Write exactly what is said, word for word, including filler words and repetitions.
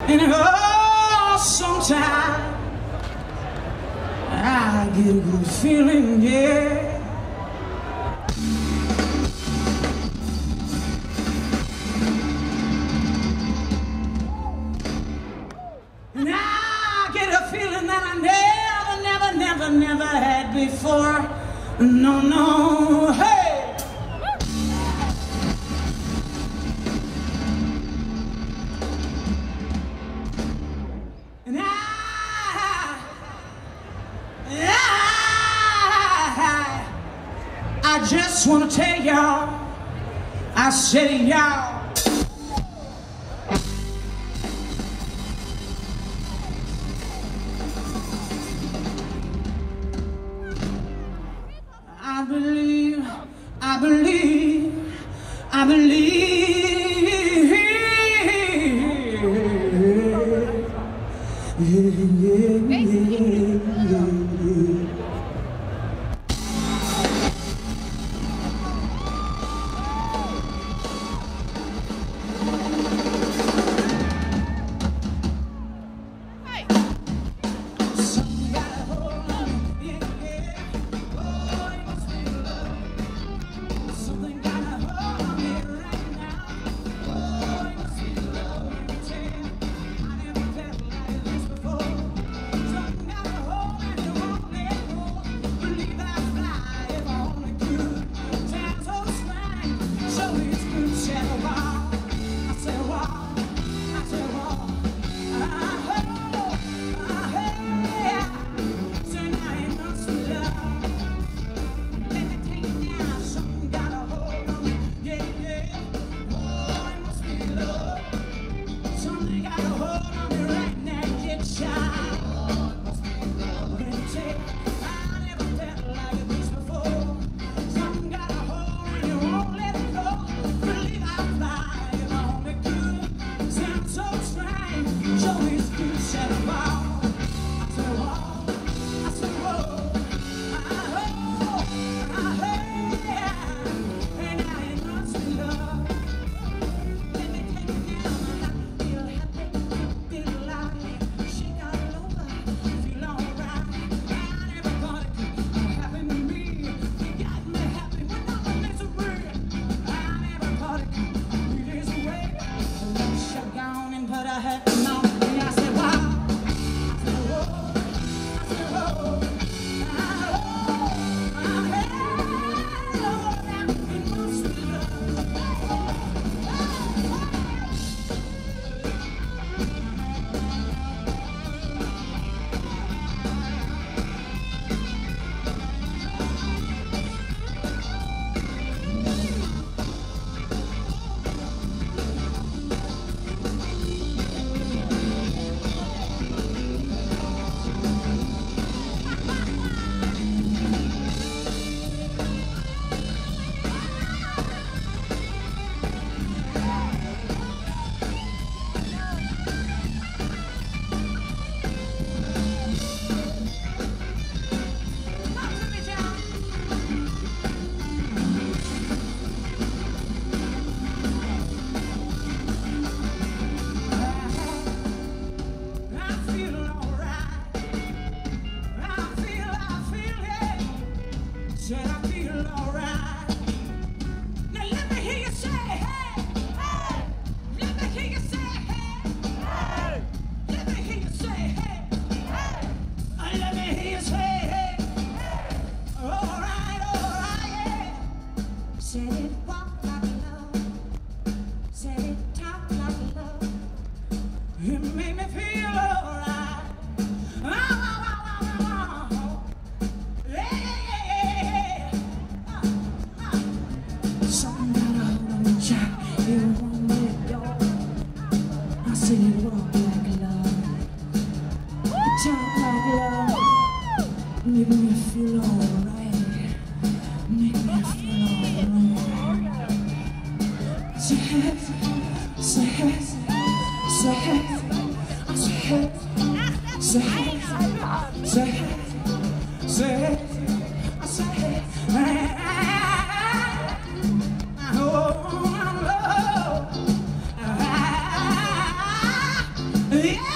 And oh, sometimes I get a good feeling, yeah. And I get a feeling that I never, never, never, never had before. No, no, hey! And I, I, I just want to tell y'all, I said y'all, I believe, I believe, I believe, yeah, yeah, yeah, yeah. Make me feel alright. Make me feel alright. Say hey, say hey, say hey, say hey, say hey, say hey, say hey, say hey. Oh, Yeah.